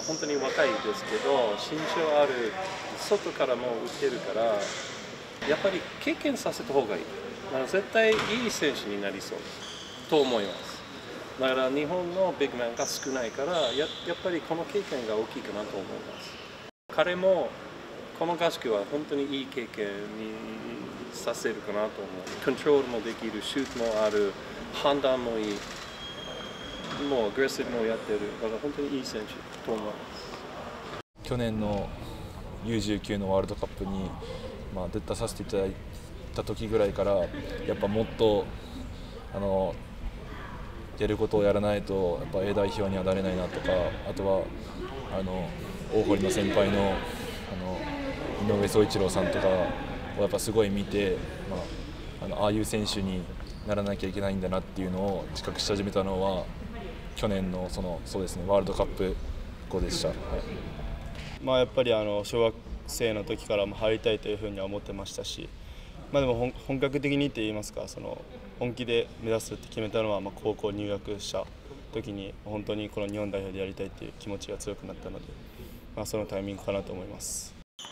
本当に若いですけど、身長ある、外からも打てるから、やっぱり経験させた方がいい。絶対いい選手になりそうと思います。だから日本のビッグマンが少ないから、やっぱりこの経験が大きいかなと思います。彼もこの合宿は本当にいい経験にさせるかなと思う。コントロールもできる、シュートもある、判断もいい。もうアグレッシブもやってる。だから本当にいい選手と思います。 去年の U19 のワールドカップに、出させていただいた時ぐらいからやっぱもっとやることをやらないとやっぱ A 代表にはなれないなとか、あとは大堀の先輩の井上宗一郎さんとかをやっぱすごい見て、ああいう選手にならなきゃいけないんだなっていうのを自覚し始めたのは去年のそうですね、ワールドカップ後でした。はい、 やっぱり小学生の時からも入りたいというふうには思ってましたし、でも本格的にって言いますか、本気で目指すって決めたのは高校入学した時に本当にこの日本代表でやりたいっていう気持ちが強くなったので、そのタイミングかなと思います。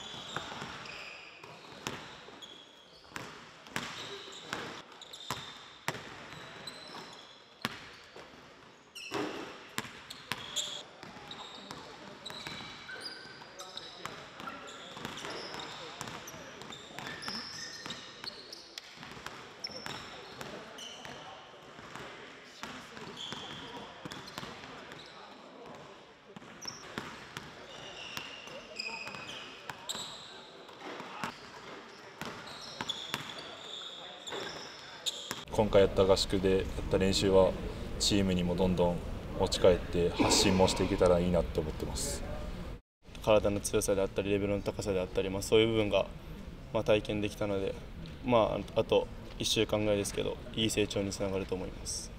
今回やった合宿でやった練習はチームにもどんどん持ち帰って発信もしていけたらいいなと思ってます。 体の強さであったりレベルの高さであったり、そういう部分が体験できたので、あと1週間ぐらいですけどいい成長につながると思います。